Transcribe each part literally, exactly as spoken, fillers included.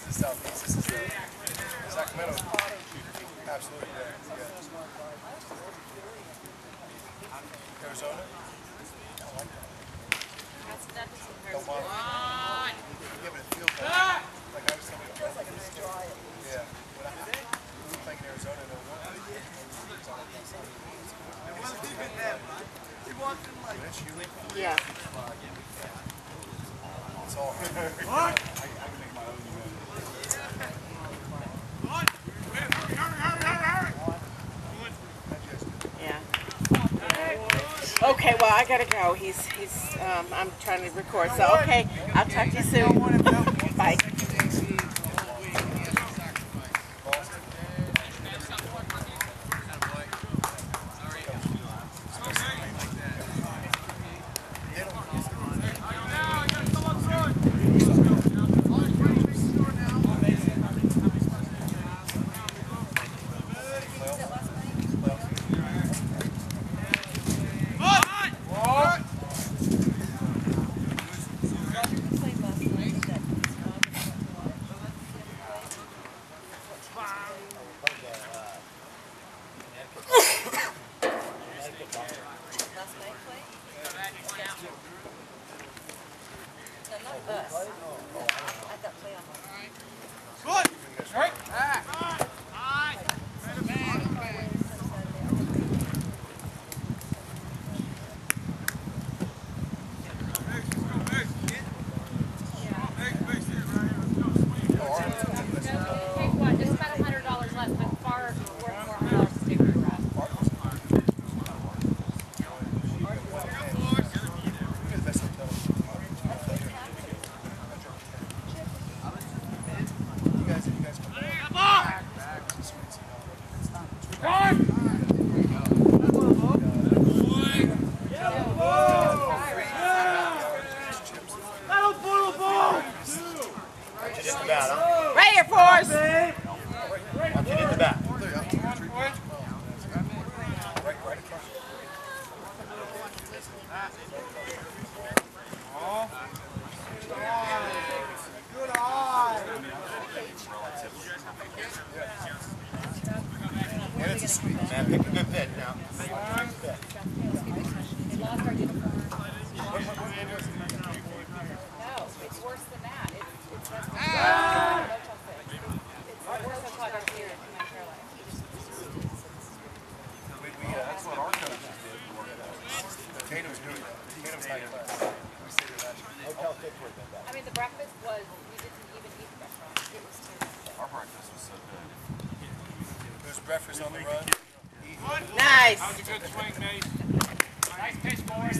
the southeast. This is the Sacramento. Absolutely, yeah. yeah. Arizona. That's that doesn't hurt. Don't bother. Yeah, but it feels like, like I was telling you. It feels like it's dry. Yeah. When I was playing in Arizona, no one. Yeah. It's all. I, I can make my own. Yeah. Okay, well I gotta go. He's he's um I'm trying to record. So okay, I'll talk to you soon. Bye. Breakfast on the run. Nice. That was a good swing, mate. Nice pitch, boys.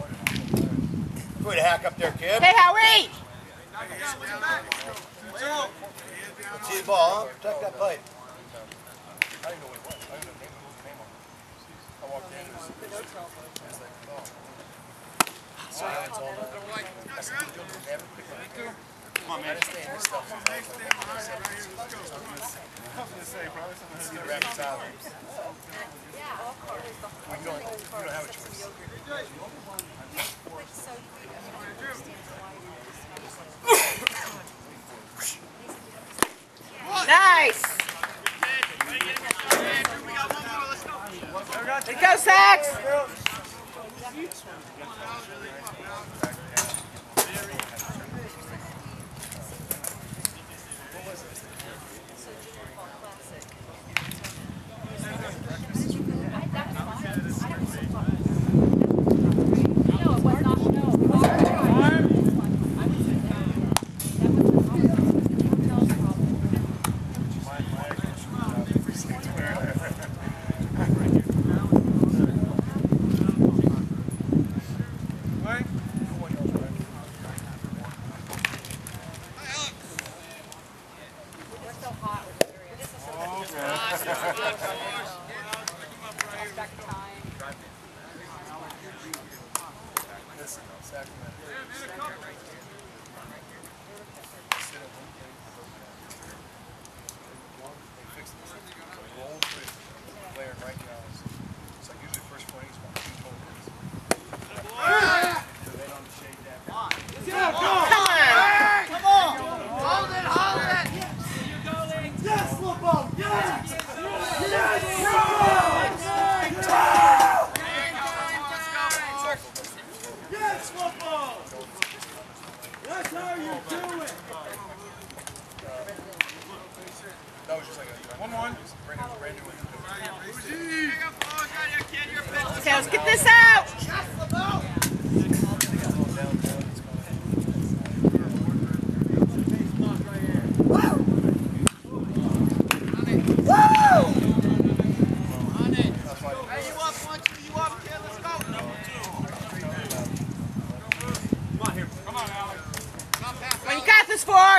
Way to hack up there, kid. Hey, Howie! See the ball, huh? Protect that pipe. I didn't know what it was. I didn't know the name of it. I walked in and it was like, oh. Sorry, it's all that. I said, you'll never pick it up. Come on, man. I understand this stuff. I was going to say, probably something. See the rabbits out. We don't, we don't have a choice. Nice. Here goes Sax. was just like a one one. Brand new, brand new one. Okay, let's get this out. When you got this for?